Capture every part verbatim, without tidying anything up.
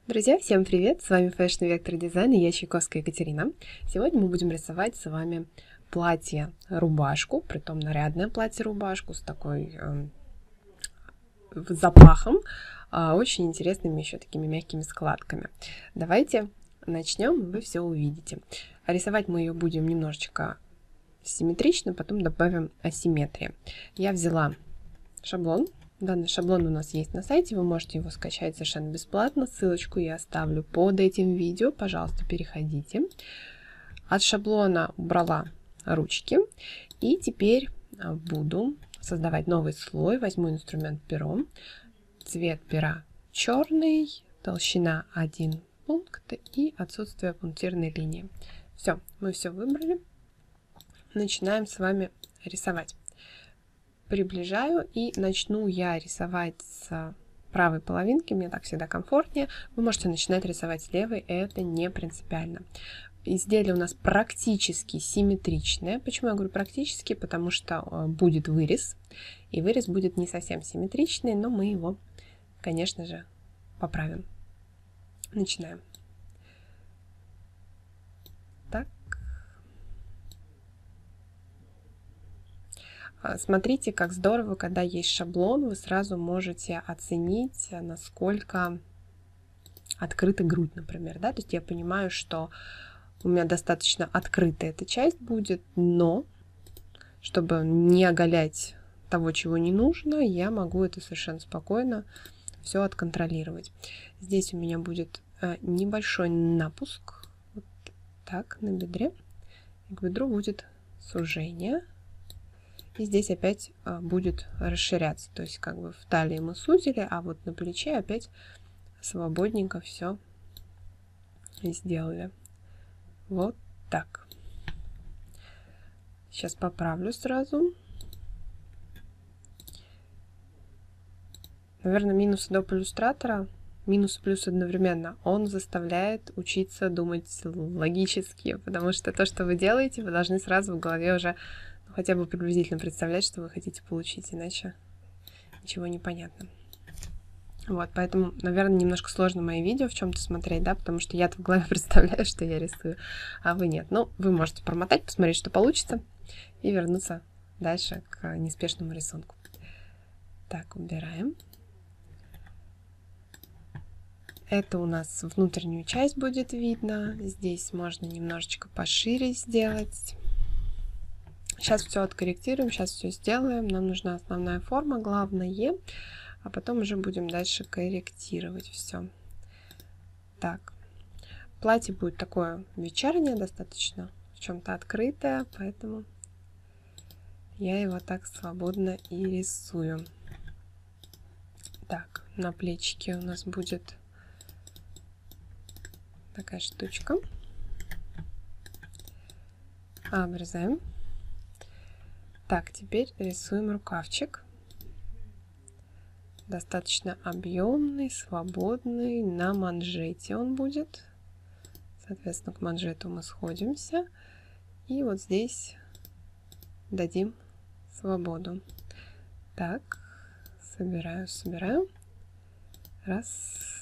Друзья, всем привет! С вами Fashion Vector Design и я Чайковская Екатерина. Сегодня мы будем рисовать с вами платье-рубашку, притом нарядное платье-рубашку с такой э, запахом, э, очень интересными еще такими мягкими складками. Давайте начнем, вы все увидите. Рисовать мы ее будем немножечко симметрично, потом добавим асимметрии. Я взяла шаблон. Данный шаблон у нас есть на сайте, вы можете его скачать совершенно бесплатно. Ссылочку я оставлю под этим видео, пожалуйста, переходите. От шаблона убрала ручки и теперь буду создавать новый слой. Возьму инструмент перо, цвет пера черный, толщина один пункт и отсутствие пунктирной линии. Все, мы все выбрали. Начинаем с вами рисовать. Приближаю и начну я рисовать с правой половинки, мне так всегда комфортнее. Вы можете начинать рисовать с левой, это не принципиально. Изделие у нас практически симметричное. Почему я говорю практически? Потому что будет вырез, и вырез будет не совсем симметричный, но мы его, конечно же, поправим. Начинаем. Так. Смотрите, как здорово, когда есть шаблон, вы сразу можете оценить, насколько открыта грудь, например, да, то есть я понимаю, что у меня достаточно открытая эта часть будет, но чтобы не оголять того, чего не нужно, я могу это совершенно спокойно все отконтролировать. Здесь у меня будет небольшой напуск, вот так, на бедре, и к бедру будет сужение. И здесь опять а, будет расширяться. То есть как бы в талии мы сузили, а вот на плече опять свободненько все сделали. Вот так. Сейчас поправлю сразу. Наверное, минус доп. Иллюстратора, минус и плюс одновременно, он заставляет учиться думать логически, потому что то, что вы делаете, вы должны сразу в голове уже хотя бы приблизительно представлять, что вы хотите получить, иначе ничего не понятно. Вот, поэтому, наверное, немножко сложно мои видео в чем-то смотреть, да, потому что я-то в голове представляю, что я рисую, а вы нет. Ну, вы можете промотать, посмотреть, что получится, и вернуться дальше к неспешному рисунку. Так, убираем. Это у нас внутреннюю часть будет видно. Здесь можно немножечко пошире сделать. Сейчас все откорректируем, сейчас все сделаем. Нам нужна основная форма, главное, а потом уже будем дальше корректировать все. Так, платье будет такое вечернее, достаточно в чем-то открытое, поэтому я его так свободно и рисую. Так, на плечике у нас будет такая штучка. Обрезаем. Так, теперь рисуем рукавчик. Достаточно объемный, свободный, на манжете он будет. Соответственно, к манжету мы сходимся. И вот здесь дадим свободу. Так, собираю, собираю. Раз.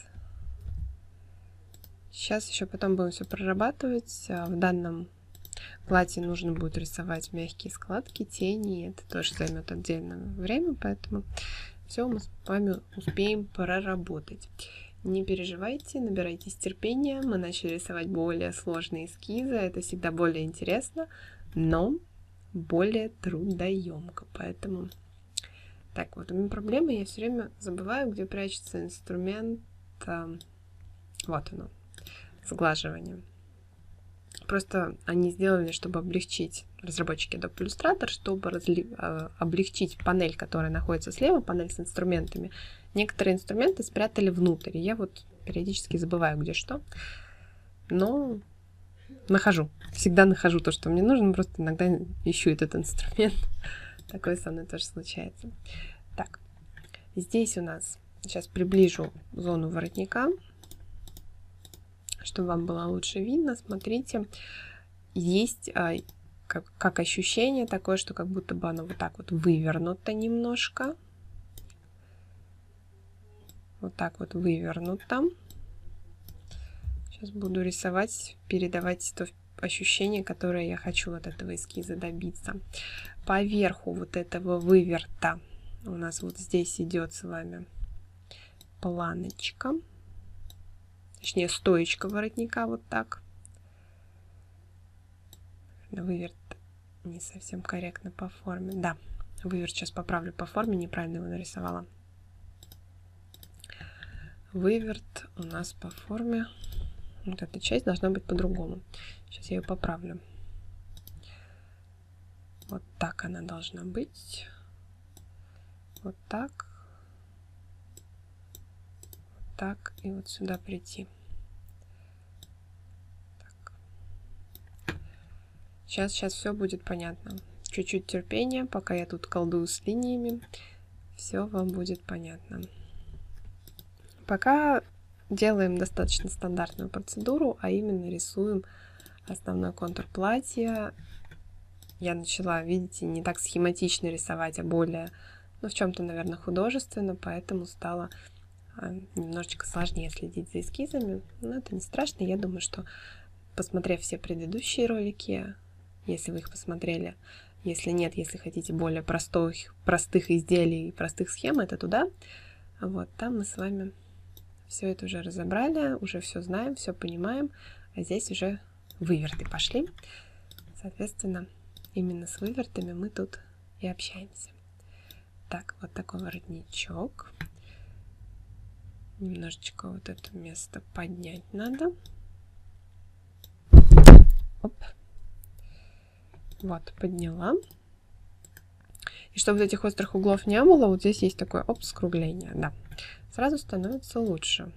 Сейчас еще потом будем все прорабатывать. В данном платье нужно будет рисовать мягкие складки, тени, это тоже займет отдельное время, поэтому все мы с вами успеем проработать. Не переживайте, набирайтесь терпения, мы начали рисовать более сложные эскизы, это всегда более интересно, но более трудоемко, поэтому... Так, вот у меня проблема, я все время забываю, где прячется инструмент, вот оно, сглаживание. Просто они сделали, чтобы облегчить, разработчики Adobe Illustrator, чтобы разли, э, облегчить панель, которая находится слева, панель с инструментами. Некоторые инструменты спрятали внутрь. Я вот периодически забываю, где что. Но нахожу. Всегда нахожу то, что мне нужно, просто иногда ищу этот инструмент. Такое со мной тоже случается. Так, здесь у нас, сейчас приближу зону воротника, чтобы вам было лучше видно. Смотрите, есть а, как, как ощущение такое, что как будто бы оно вот так вот вывернуто немножко. Вот так вот вывернуто. Сейчас буду рисовать, передавать то ощущение, которое я хочу от этого эскиза добиться. Поверху вот этого выверта у нас вот здесь идет с вами планочка, точнее стоечка воротника, вот так. Выверт не совсем корректно по форме. Да, выверт сейчас поправлю по форме, неправильно его нарисовала. Выверт у нас по форме. Вот эта часть должна быть по-другому. Сейчас я ее поправлю. Вот так она должна быть. Вот так. Вот так. И вот сюда прийти. Так. Сейчас, сейчас все будет понятно. Чуть-чуть терпения, пока я тут колдую с линиями. Все вам будет понятно. Пока делаем достаточно стандартную процедуру, а именно рисуем основной контур платья. Я начала, видите, не так схематично рисовать, а более, ну, в чем-то, наверное, художественно, поэтому стало немножечко сложнее следить за эскизами. Но это не страшно. Я думаю, что, посмотрев все предыдущие ролики, если вы их посмотрели, если нет, если хотите более простых, простых изделий и простых схем, это туда. Вот, там мы с вами все это уже разобрали, уже все знаем, все понимаем, а здесь уже выверты пошли. Соответственно, именно с вывертами мы тут и общаемся. Так, вот такой воротничок. Немножечко вот это место поднять надо. Оп. Вот, подняла. И чтобы вот этих острых углов не было, вот здесь есть такое, оп, скругление, да. Сразу становится лучше.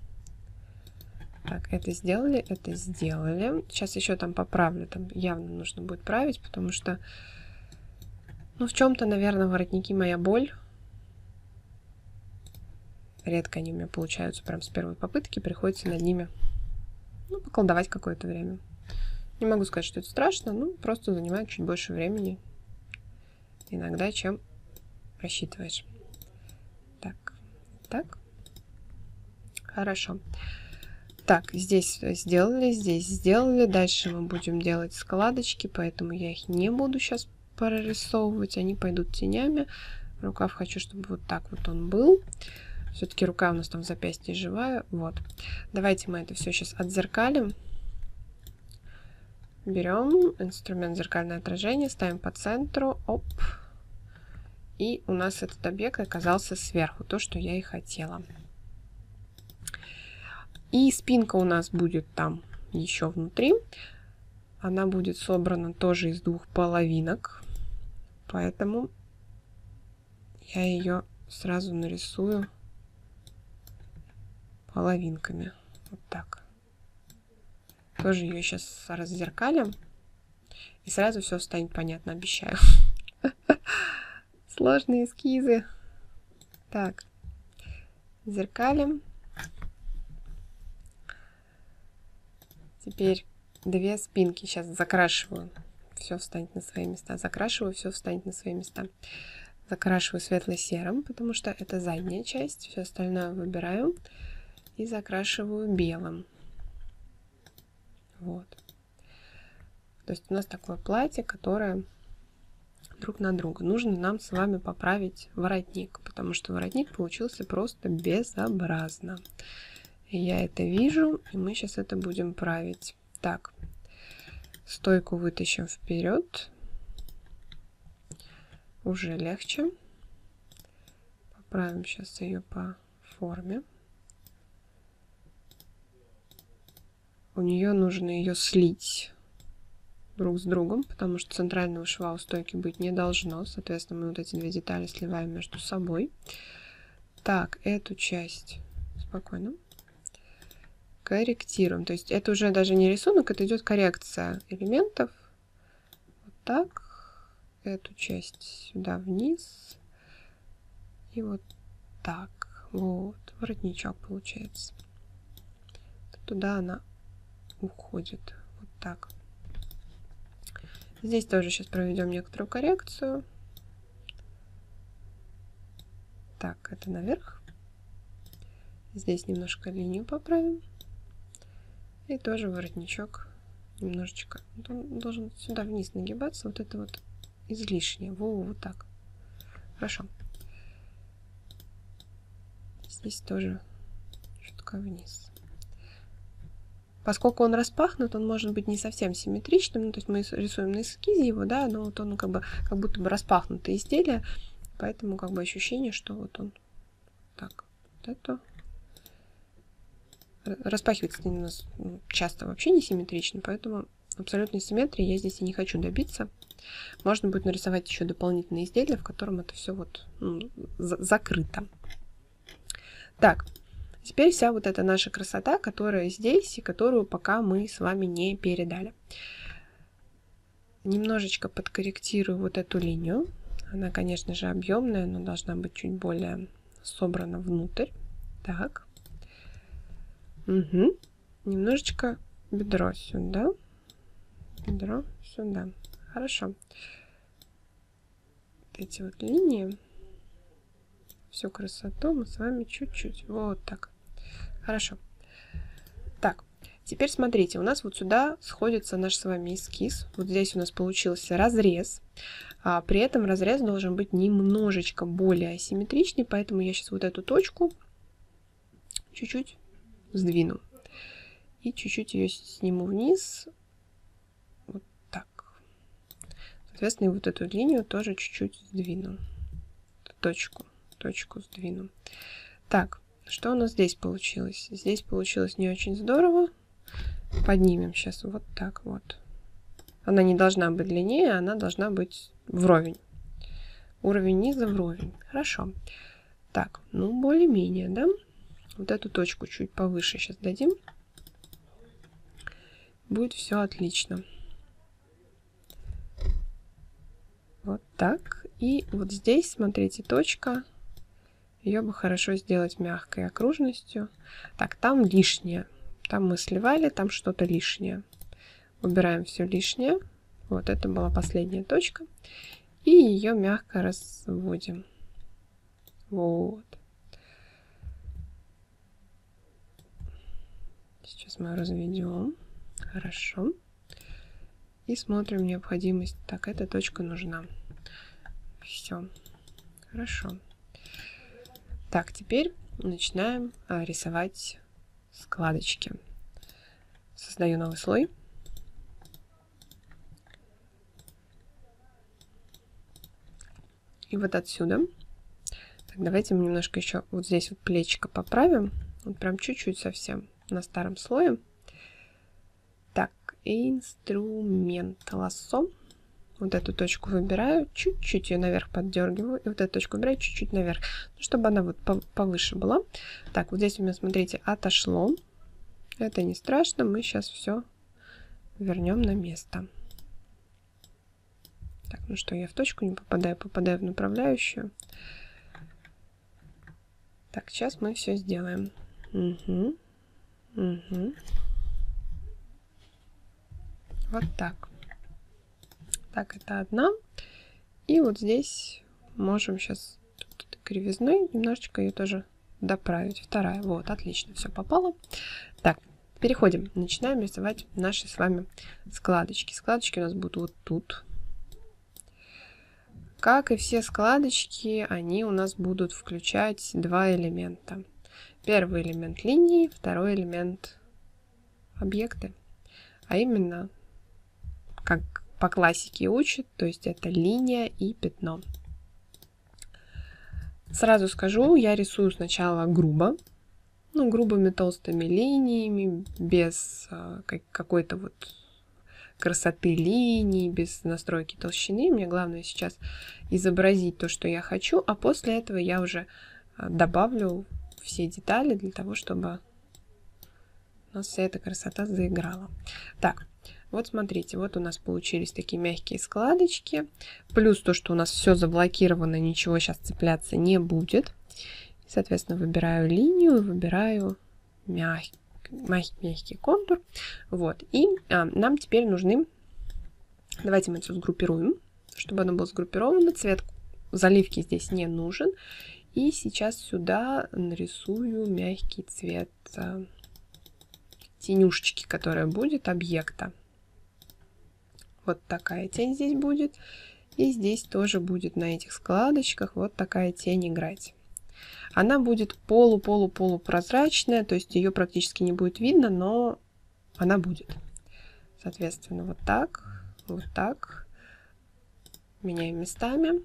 Так, это сделали, это сделали. Сейчас еще там поправлю, там явно нужно будет править, потому что, ну, в чем-то, наверное, воротники моя боль. Редко они у меня получаются прям с первой попытки, приходится над ними, ну, поколдовать какое-то время. Не могу сказать, что это страшно, ну, просто занимает чуть больше времени иногда, чем рассчитываешь. Так, так. Хорошо. Так, здесь сделали, здесь сделали. Дальше мы будем делать складочки, поэтому я их не буду сейчас прорисовывать. Они пойдут тенями. Рукав хочу, чтобы вот так вот он был. Все-таки рука у нас там в запястье живая. Вот. Давайте мы это все сейчас отзеркалим. Берем инструмент зеркальное отражение, ставим по центру. Оп. И у нас этот объект оказался сверху. То, что я и хотела. И спинка у нас будет там еще внутри. Она будет собрана тоже из двух половинок. Поэтому я ее сразу нарисую половинками. Вот так. Тоже ее сейчас раззеркалим. И сразу все станет понятно, обещаю. Сложные эскизы. Так. Зеркалим. Теперь две спинки. Сейчас закрашиваю. Все встанет на свои места. Закрашиваю, все встанет на свои места. Закрашиваю светло-серым, потому что это задняя часть. Все остальное выбираю. И закрашиваю белым. Вот. То есть у нас такое платье, которое друг на друга. Нужно нам с вами поправить воротник, потому что воротник получился просто безобразно. И я это вижу, и мы сейчас это будем править. Так, стойку вытащим вперед. Уже легче. Поправим сейчас ее по форме. У нее нужно ее слить друг с другом, потому что центрального шва у стойки быть не должно. Соответственно, мы вот эти две детали сливаем между собой. Так, эту часть спокойно корректируем. То есть это уже даже не рисунок, это идет коррекция элементов. Вот так. Эту часть сюда вниз. И вот так. Вот. Воротничок получается. Туда она уходит. Вот так. Здесь тоже сейчас проведем некоторую коррекцию. Так, это наверх. Здесь немножко линию поправим. И тоже воротничок немножечко. Вот он должен сюда вниз нагибаться. Вот это вот излишнее. Во, вот так. Хорошо. Здесь тоже чутка вниз. Поскольку он распахнут, он может быть не совсем симметричным. Ну, то есть мы рисуем на эскизе его, да, но вот он как бы как будто бы распахнутое изделие. Поэтому как бы ощущение, что вот он так. Вот это распахивается у нас часто вообще не симметрично, поэтому абсолютной симметрии я здесь и не хочу добиться. Можно будет нарисовать еще дополнительные изделия, в котором это все вот ну, за закрыто. Так, теперь вся вот эта наша красота, которая здесь и которую пока мы с вами не передали. Немножечко подкорректирую вот эту линию. Она, конечно же, объемная, но должна быть чуть более собрана внутрь. Так. Угу. Немножечко бедро сюда. Бедро сюда. Хорошо. Вот эти вот линии. Всю красоту мы с вами чуть-чуть. Вот так. Хорошо. Так. Теперь смотрите, у нас вот сюда сходится наш с вами эскиз. Вот здесь у нас получился разрез. А при этом разрез должен быть немножечко более асимметричный, поэтому я сейчас вот эту точку чуть-чуть сдвину. И чуть-чуть ее сниму вниз. Вот так. Соответственно, и вот эту линию тоже чуть-чуть сдвину. Точку. Точку сдвину. Так, что у нас здесь получилось? Здесь получилось не очень здорово. Поднимем сейчас вот так вот. Она не должна быть длиннее, она должна быть вровень. Уровень низа вровень. Хорошо. Так, ну более-менее, да? Вот эту точку чуть повыше сейчас дадим. Будет все отлично. Вот так. И вот здесь, смотрите, точка. Ее бы хорошо сделать мягкой окружностью. Так, там лишнее. Там мы сливали, там что-то лишнее. Убираем все лишнее. Вот это была последняя точка. И ее мягко разводим. Вот. Сейчас мы разведем. Хорошо. И смотрим необходимость. Так, эта точка нужна. Все. Хорошо. Так, теперь начинаем а, рисовать складочки. Создаю новый слой. И вот отсюда. Так, давайте мы немножко еще вот здесь вот плечико поправим. Вот прям чуть-чуть совсем на старом слое. Так, инструмент лассо. Вот эту точку выбираю, чуть-чуть ее наверх поддергиваю. И вот эту точку выбираю чуть-чуть наверх, чтобы она вот повыше была. Так, вот здесь у меня, смотрите, отошло. Это не страшно, мы сейчас все вернем на место. Так, ну что, я в точку не попадаю, попадаю в направляющую. Так, сейчас мы все сделаем. Угу. Угу. Вот так. Так, это одна. И вот здесь можем сейчас кривизной немножечко ее тоже доправить. Вторая. Вот, отлично, все попало. Так, переходим. Начинаем рисовать наши с вами складочки. Складочки у нас будут вот тут. Как и все складочки, они у нас будут включать два элемента. Первый элемент линии, второй элемент объекты. А именно, как по классике учат, то есть это линия и пятно. Сразу скажу, я рисую сначала грубо, ну, грубыми толстыми линиями, без а, какой-то вот красоты линий, без настройки толщины. Мне главное сейчас изобразить то, что я хочу, а после этого я уже а, добавлю все детали для того, чтобы у нас вся эта красота заиграла. Так. Вот смотрите, вот у нас получились такие мягкие складочки. Плюс то, что у нас все заблокировано, ничего сейчас цепляться не будет. Соответственно, выбираю линию, выбираю мягкий, мягкий, мягкий контур. Вот. И а, нам теперь нужны... Давайте мы все сгруппируем, чтобы оно было сгруппировано. Цвет заливки здесь не нужен. И сейчас сюда нарисую мягкий цвет тенюшечки, которая будет объекта. Вот такая тень здесь будет. И здесь тоже будет на этих складочках вот такая тень играть. Она будет полу-полу-полупрозрачная, то есть ее практически не будет видно, но она будет. Соответственно, вот так, вот так. Меняем местами.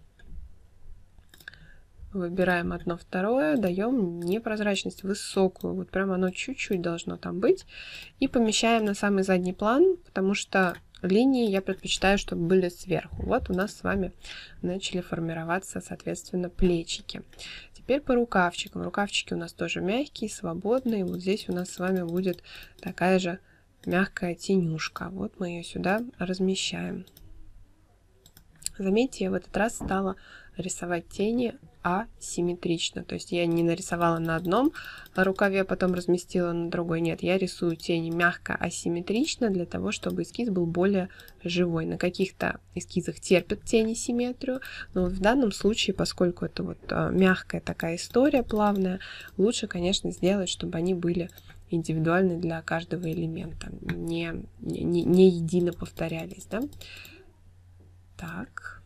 Выбираем одно, второе, даем непрозрачность высокую. Вот прям оно чуть-чуть должно там быть. И помещаем на самый задний план, потому что линии я предпочитаю, чтобы были сверху. Вот у нас с вами начали формироваться, соответственно, плечики. Теперь по рукавчикам. Рукавчики у нас тоже мягкие, свободные. Вот здесь у нас с вами будет такая же мягкая тенюшка. Вот мы ее сюда размещаем. Заметьте, я в этот раз стала рисовать тени асимметрично. То есть я не нарисовала на одном рукаве, потом разместила на другой. Нет, я рисую тени мягко асимметрично для того, чтобы эскиз был более живой. На каких-то эскизах терпят тени симметрию, но в данном случае, поскольку это вот мягкая такая история, плавная, лучше, конечно, сделать, чтобы они были индивидуальны для каждого элемента, не, не, не едино повторялись, да? Так.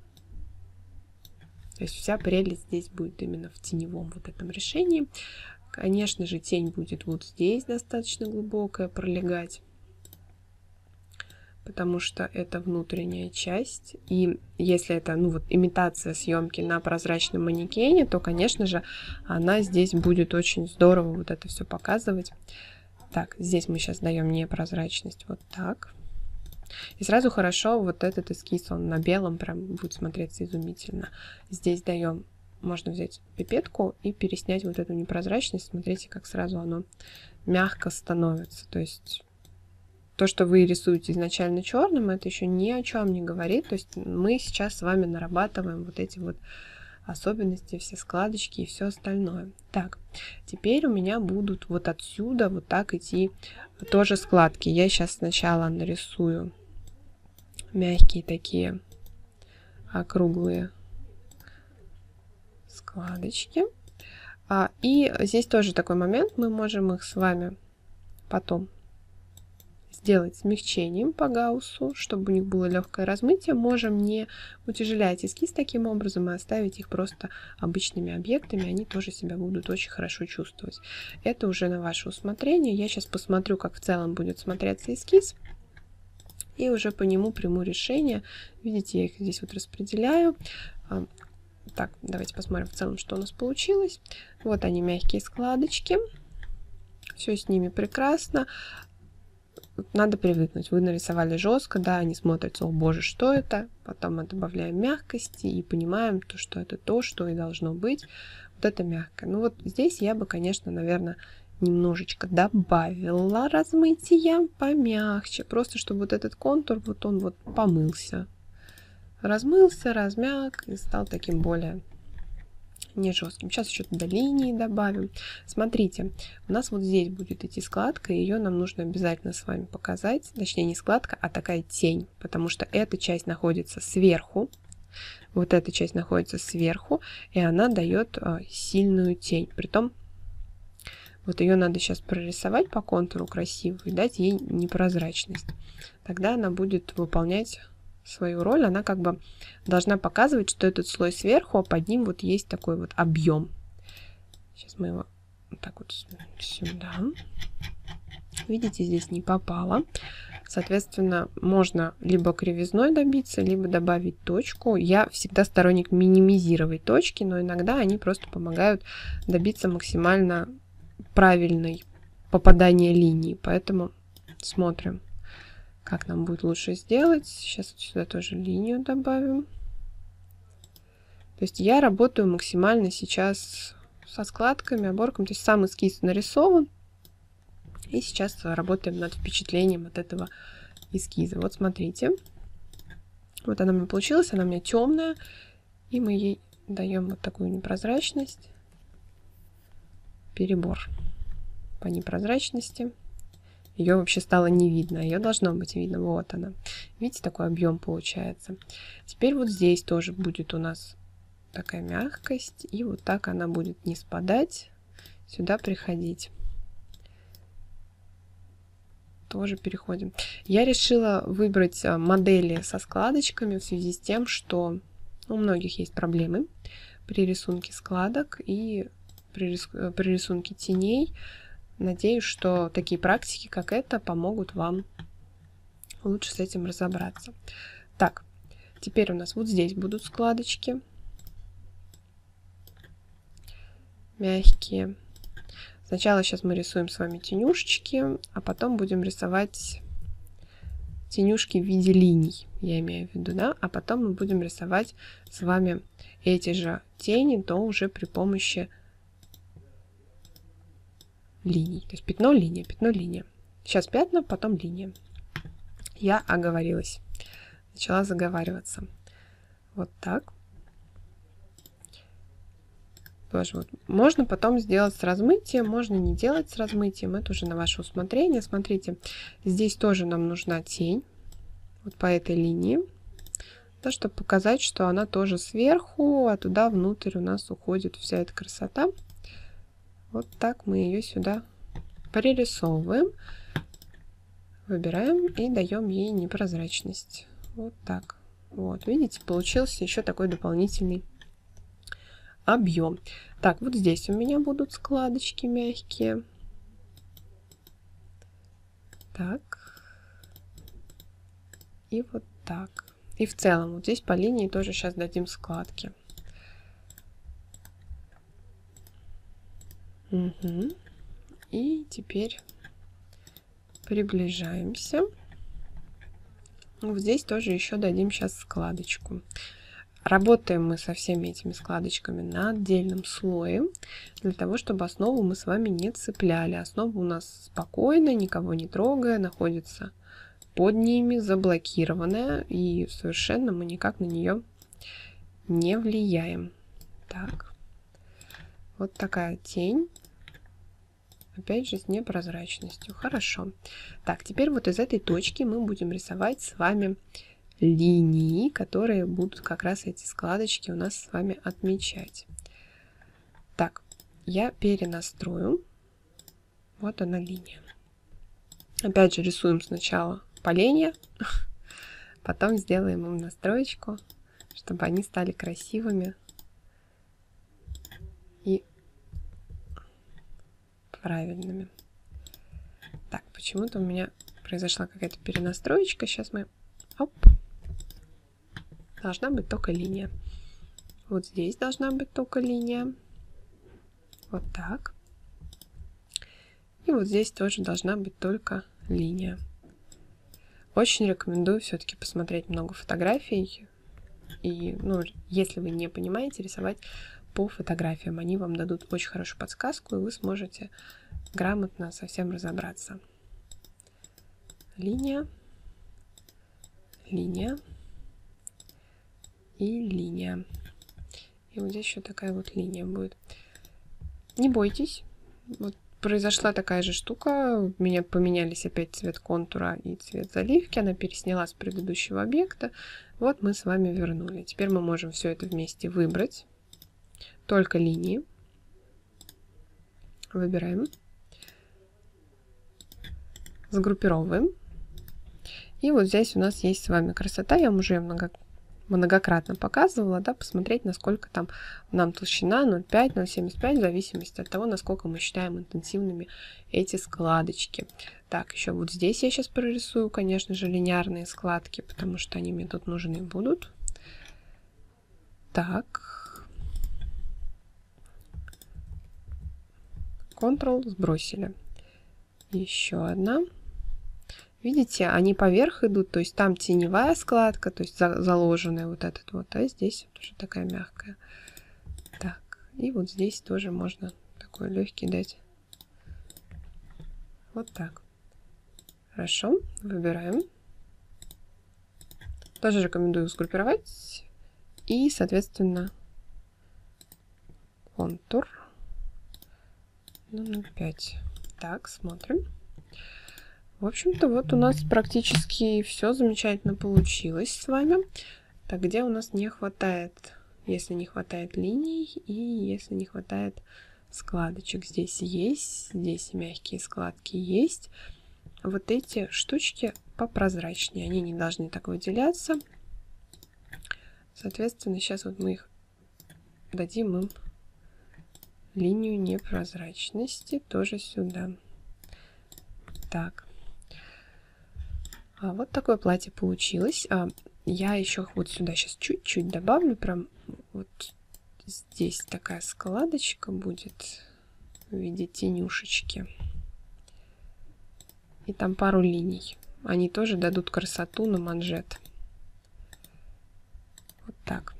То есть вся прелесть здесь будет именно в теневом вот этом решении. Конечно же, тень будет вот здесь достаточно глубокая пролегать, потому что это внутренняя часть. И если это, ну, вот, имитация съемки на прозрачном манекене, то, конечно же, она здесь будет очень здорово вот это все показывать. Так, здесь мы сейчас даем непрозрачность вот так. И сразу хорошо вот этот эскиз, он на белом прям будет смотреться изумительно. Здесь даем, можно взять пипетку и переснять вот эту непрозрачность. Смотрите, как сразу оно мягко становится. То есть то, что вы рисуете изначально черным, это еще ни о чем не говорит. То есть мы сейчас с вами нарабатываем вот эти вот особенности, все складочки и все остальное. Так, теперь у меня будут вот отсюда вот так идти тоже складки. Я сейчас сначала нарисую мягкие такие округлые складочки. А, и здесь тоже такой момент, мы можем их с вами потом сделать смягчением по Гауссу, чтобы у них было легкое размытие. Можем не утяжелять эскиз таким образом и оставить их просто обычными объектами. Они тоже себя будут очень хорошо чувствовать. Это уже на ваше усмотрение. Я сейчас посмотрю, как в целом будет смотреться эскиз. И уже по нему приму решение. Видите, я их здесь вот распределяю. Так, давайте посмотрим в целом, что у нас получилось. Вот они, мягкие складочки. Все с ними прекрасно. Надо привыкнуть. Вы нарисовали жестко, да, они смотрятся, о боже, что это? Потом мы добавляем мягкости и понимаем, то, что это то, что и должно быть. Вот это мягкое. Ну вот здесь я бы, конечно, наверное, немножечко добавила размытия помягче, просто чтобы вот этот контур, вот он вот помылся. Размылся, размяк и стал таким более не жестким. Сейчас еще туда линии добавим. Смотрите, у нас вот здесь будет идти складка, и ее нам нужно обязательно с вами показать. Точнее, не складка, а такая тень, потому что эта часть находится сверху. Вот эта часть находится сверху, и она дает а, сильную тень. Притом, вот ее надо сейчас прорисовать по контуру красиво и дать ей непрозрачность. Тогда она будет выполнять свою роль. Она как бы должна показывать, что этот слой сверху, а под ним вот есть такой вот объем. Сейчас мы его вот так вот сюда. Видите, здесь не попало. Соответственно, можно либо кривизной добиться, либо добавить точку. Я всегда сторонник минимизировать точки, но иногда они просто помогают добиться максимально правильной попадания линии. Поэтому смотрим, как нам будет лучше сделать. Сейчас вот сюда тоже линию добавим. То есть я работаю максимально сейчас со складками, оборком. То есть сам эскиз нарисован. И сейчас работаем над впечатлением от этого эскиза. Вот смотрите. Вот она у меня получилась. Она у меня темная. И мы ей даем вот такую непрозрачность. Перебор по непрозрачности. Ее вообще стало не видно. Ее должно быть видно. Вот она. Видите, такой объем получается. Теперь вот здесь тоже будет у нас такая мягкость. И вот так она будет не спадать. Сюда приходить. тоже переходим. Я решила выбрать модели со складочками в связи с тем, что у многих есть проблемы при рисунке складок и при, рис... при рисунке теней. Надеюсь, что такие практики, как это, помогут вам лучше с этим разобраться. Так, теперь у нас вот здесь будут складочки. Мягкие. Сначала сейчас мы рисуем с вами тенюшечки, а потом будем рисовать тенюшки в виде линий, я имею в виду, да, а потом мы будем рисовать с вами эти же тени, то уже при помощи линий. То есть пятно, линия, пятно, линия. Сейчас пятна, потом линия. Я оговорилась. Начала заговариваться. Вот так. Тоже вот. Можно потом сделать с размытием, можно не делать с размытием. Это уже на ваше усмотрение. Смотрите, здесь тоже нам нужна тень. Вот по этой линии. Да, чтобы показать, что она тоже сверху, а туда внутрь у нас уходит вся эта красота. Вот так мы ее сюда пририсовываем. Выбираем и даем ей непрозрачность. Вот так. Вот, видите, получился еще такой дополнительный объем. Так, вот здесь у меня будут складочки мягкие. Так. И вот так. И в целом, вот здесь по линии тоже сейчас дадим складки. Угу. И теперь приближаемся. Вот здесь тоже еще дадим сейчас складочку. Работаем мы со всеми этими складочками на отдельном слое, для того, чтобы основу мы с вами не цепляли. Основа у нас спокойно, никого не трогая, находится под ними, заблокированная, и совершенно мы никак на нее не влияем. Так, вот такая тень. Опять же, с непрозрачностью. Хорошо. Так, теперь вот из этой точки мы будем рисовать с вами линии, которые будут как раз эти складочки у нас с вами отмечать. Так, я перенастрою. Вот она линия. Опять же, рисуем сначала поленья, потом сделаем им настроечку, чтобы они стали красивыми и правильными. Так, почему-то у меня произошла какая-то перенастроечка. Сейчас мы... Оп. Должна быть только линия. Вот здесь должна быть только линия. Вот так. И вот здесь тоже должна быть только линия. Очень рекомендую все-таки посмотреть много фотографий. И, ну, если вы не понимаете, рисовать по фотографиям. Они вам дадут очень хорошую подсказку, и вы сможете грамотно со всем разобраться. Линия, линия и линия. И вот здесь еще такая вот линия будет. Не бойтесь. Вот произошла такая же штука. У меня поменялись опять цвет контура и цвет заливки. Она пересняла с предыдущего объекта. Вот мы с вами вернули. Теперь мы можем все это вместе выбрать. Только линии. Выбираем. Сгруппировываем. И вот здесь у нас есть с вами красота. Я вам уже много, многократно показывала, да, посмотреть, насколько там нам толщина ноль пять — ноль семьдесят пять, в зависимости от того, насколько мы считаем интенсивными эти складочки. Так, еще вот здесь я сейчас прорисую, конечно же, линейные складки, потому что они мне тут нужны будут. Так. Ctrl сбросили. Еще одна. Видите, они поверх идут, то есть там теневая складка, то есть за, заложенная вот этот вот, а здесь вот уже такая мягкая. Так, и вот здесь тоже можно такой легкий дать. Вот так. Хорошо, выбираем. Тоже рекомендую сгруппировать. И, соответственно, контур на ноль пять. Так, смотрим. В общем-то, вот у нас практически все замечательно получилось с вами. Так, где у нас не хватает, если не хватает линий и если не хватает складочек? Здесь есть, здесь мягкие складки есть. вот эти штучки попрозрачнее. Они не должны так выделяться. Соответственно, сейчас вот мы их дадим им линию непрозрачности тоже сюда. Так. А вот такое платье получилось. А я еще вот сюда сейчас чуть-чуть добавлю. Прям вот здесь такая складочка будет в виде тенюшечки. И там пару линий. Они тоже дадут красоту на манжет. Вот так.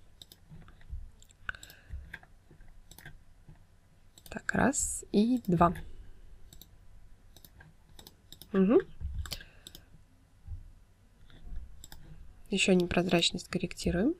Так, раз и два. Угу. Еще непрозрачность корректируем.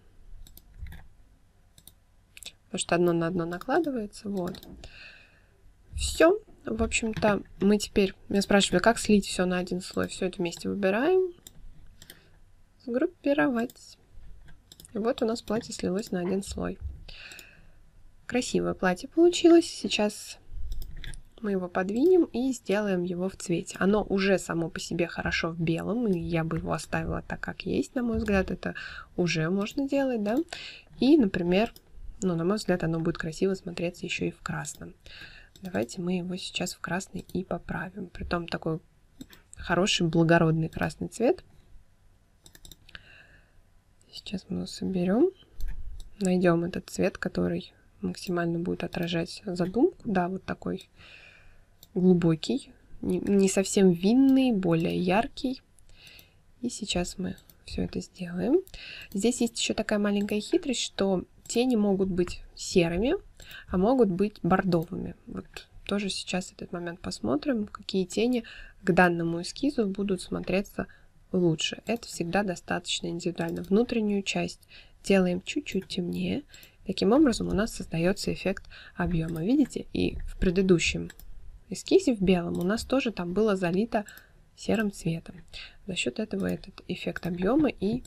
Потому что одно на одно накладывается. Вот. Все. В общем-то, мы теперь... Меня спрашивали, как слить все на один слой. Все это вместе выбираем. Сгруппировать. И вот у нас платье слилось на один слой. Красивое платье получилось. Сейчас мы его подвинем и сделаем его в цвете. Оно уже само по себе хорошо в белом, и я бы его оставила так, как есть, на мой взгляд. Это уже можно делать, да. И, например, ну, на мой взгляд, оно будет красиво смотреться еще и в красном. Давайте мы его сейчас в красный и поправим. Притом такой хороший, благородный красный цвет. Сейчас мы его соберем. Найдем этот цвет, который максимально будет отражать задумку. Да, вот такой глубокий, не, не совсем винный, более яркий. И сейчас мы все это сделаем. Здесь есть еще такая маленькая хитрость, что тени могут быть серыми, а могут быть бордовыми. Вот тоже сейчас этот момент посмотрим, какие тени к данному эскизу будут смотреться лучше. Это всегда достаточно индивидуально. Внутреннюю часть делаем чуть-чуть темнее. Таким образом у нас создается эффект объема. Видите? И в предыдущем эскизе в белом у нас тоже там было залито серым цветом. За счет этого этот эффект объема и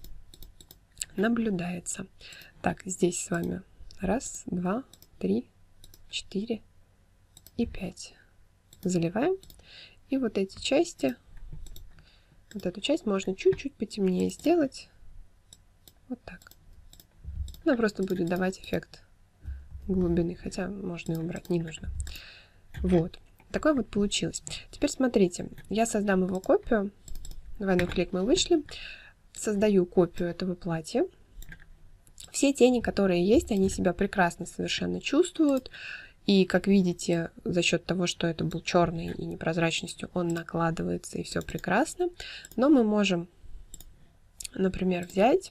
наблюдается. Так, здесь с вами раз, два, три, четыре и пять. Заливаем. И вот эти части, вот эту часть можно чуть-чуть потемнее сделать. Вот так. Она просто будет давать эффект глубины, хотя можно и убрать, не нужно. Вот. Такое вот получилось. Теперь смотрите, я создам его копию. Двойной клик мы вышли. Создаю копию этого платья. Все тени, которые есть, они себя прекрасно совершенно чувствуют. И, как видите, за счет того, что это был черный и непрозрачностью, он накладывается, и все прекрасно. Но мы можем, например, взять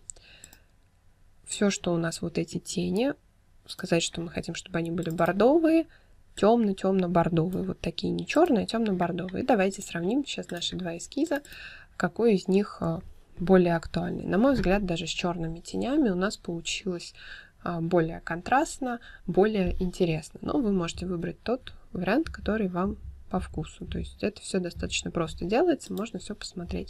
все, что у нас вот эти тени, сказать, что мы хотим, чтобы они были бордовые, темно-темно-бордовые. Вот такие не черные, а темно-бордовые. Давайте сравним сейчас наши два эскиза, какой из них более актуальный. На мой взгляд, даже с черными тенями у нас получилось более контрастно, более интересно. Но вы можете выбрать тот вариант, который вам по вкусу. То есть это все достаточно просто делается, можно все посмотреть.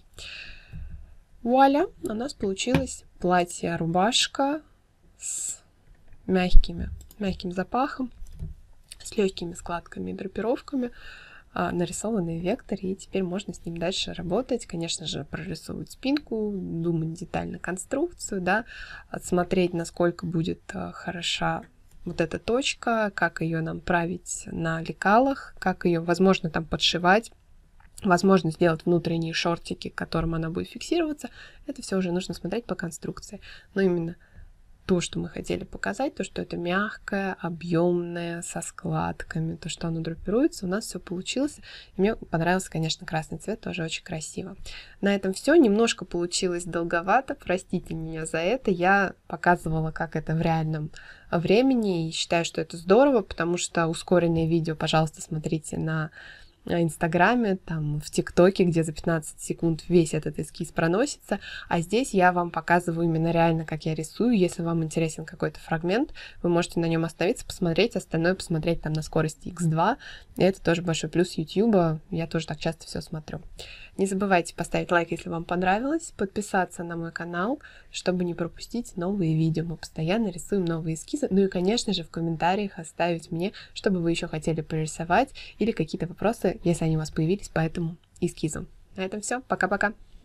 Вуаля! У нас получилось платье-рубашка с мягкими, мягким запахом, с легкими складками и драпировками, нарисованный в векторе, и теперь можно с ним дальше работать. Конечно же, прорисовывать спинку, думать детально конструкцию, да, смотреть, насколько будет хороша вот эта точка, как ее нам править на лекалах, как ее, возможно, там подшивать, возможно, сделать внутренние шортики, к которым она будет фиксироваться. Это все уже нужно смотреть по конструкции. Но именно то, что мы хотели показать, то, что это мягкое, объемное, со складками, то, что оно драпируется, у нас все получилось. И мне понравился, конечно, красный цвет, тоже очень красиво. На этом все. Немножко получилось долговато, простите меня за это. Я показывала, как это в реальном времени, и считаю, что это здорово, потому что ускоренные видео, пожалуйста, смотрите на Инстаграме, там, в ТикТоке, где за пятнадцать секунд весь этот эскиз проносится, а здесь я вам показываю именно реально, как я рисую. Если вам интересен какой-то фрагмент, вы можете на нем остановиться, посмотреть, остальное посмотреть там на скорости икс два. И это тоже большой плюс YouTube, я тоже так часто все смотрю. Не забывайте поставить лайк, если вам понравилось, подписаться на мой канал, чтобы не пропустить новые видео. Мы постоянно рисуем новые эскизы. Ну и, конечно же, в комментариях оставить мне, что бы вы еще хотели прорисовать, или какие-то вопросы, если они у вас появились по этому эскизу. На этом все. Пока-пока.